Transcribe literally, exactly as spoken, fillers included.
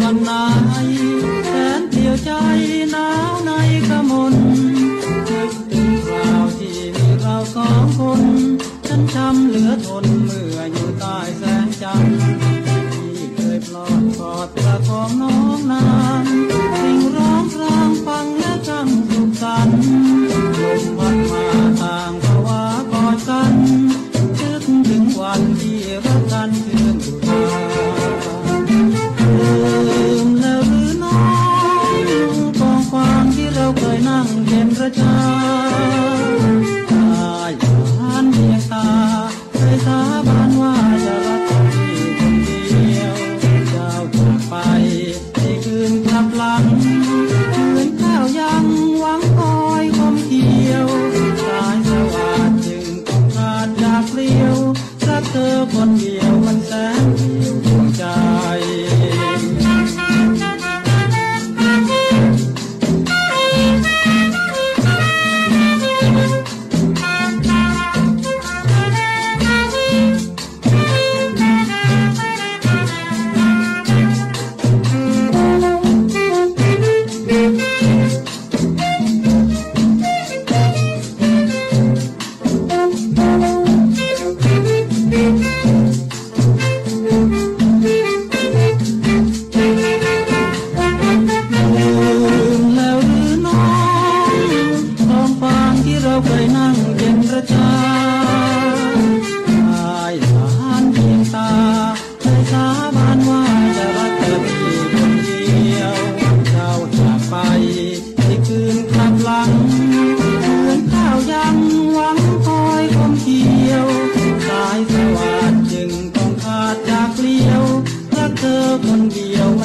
วันไหนแสนเปลี่ยวใจหนาวในกระมนนึกถึงคราวที่มีเราสองคนฉันจำเหลือทนเมื่ออยู่ใต้แสงจันทร์ที่เคยปลอดกอดประคองน้องนานสิ่งร้องรางฟังและจังสุขสันต์ลมพัดมาทางภาวะกอดกันนึกถึงวันที่รักกันเพื่อนสุดาลืมแล้วหรือน้องกองความที่เราเคยนั่งเย็นประจาตายผ่านเพียงตาเคยสาบานว่าจะรักคนเดียวเจ้าจากไปในคืนกลับหลังเหมือนข้าวยังหวังคอยคมเขียวสายสว่างจึงต้องขาดจากเปลี่ยวรักเธอคนเดียวมันแสนเดียวดวงใจเคยนั่งเย็นประจาอายสานเพียงตาเคยสาบานว่าจะรักเธอเพียงคนเดียวเจ้าจากไปในคืนกลับหลังเหมือนข้าวยังหวังคอยคมเขียวสายสว่างจึงต้องขาดจากเกลียวรักเธอคนเดียว